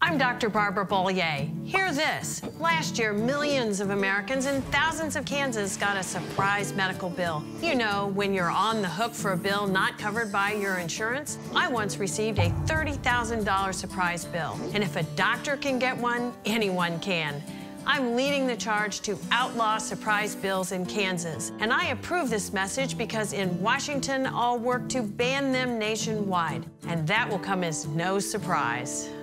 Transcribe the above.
I'm Dr. Barbara Bollier. Hear this. Last year, millions of Americans and thousands of Kansans got a surprise medical bill. You know, when you're on the hook for a bill not covered by your insurance. I once received a $30,000 surprise bill. And if a doctor can get one, anyone can. I'm leading the charge to outlaw surprise bills in Kansas. And I approve this message because in Washington, I'll work to ban them nationwide. And that will come as no surprise.